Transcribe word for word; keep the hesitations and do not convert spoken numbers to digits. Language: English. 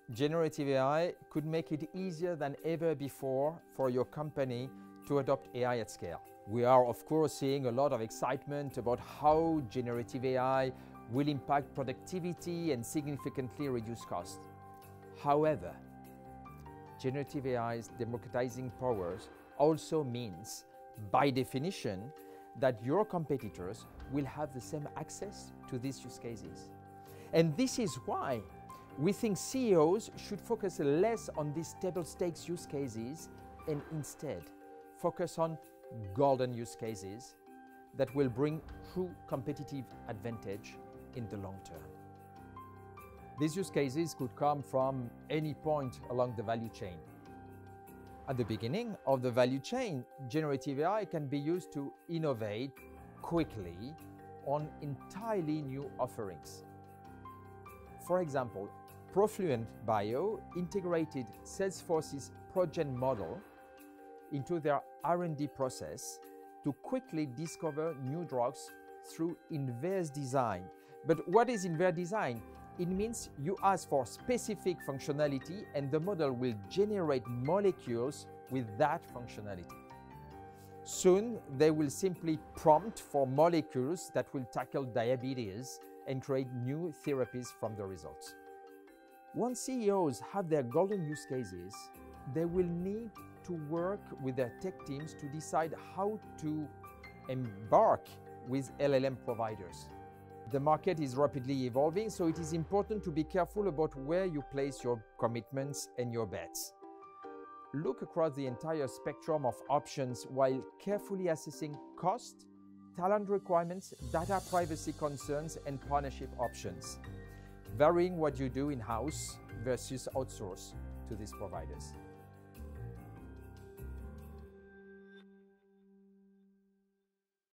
Generative A I could make it easier than ever before for your company to adopt A I at scale. We are, of course, seeing a lot of excitement about how generative A I will impact productivity and significantly reduce costs. However, generative A I's democratizing powers also means, by definition, that your competitors will have the same access to these use cases. And this is why we think C E Os should focus less on these table stakes use cases and instead focus on golden use cases that will bring true competitive advantage in the long term. These use cases could come from any point along the value chain. At the beginning of the value chain, generative A I can be used to innovate quickly on entirely new offerings. For example, Profluent Bio integrated Salesforce's ProGen model into their R and D process to quickly discover new drugs through inverse design. But what is inverse design? It means you ask for specific functionality and the model will generate molecules with that functionality. Soon, they will simply prompt for molecules that will tackle diabetes and create new therapies from the results. Once C E Os have their golden use cases, they will need to work with their tech teams to decide how to embark with L L M providers. The market is rapidly evolving, so it is important to be careful about where you place your commitments and your bets. Look across the entire spectrum of options while carefully assessing cost, talent requirements, data privacy concerns, and partnership options, varying what you do in-house versus outsource to these providers.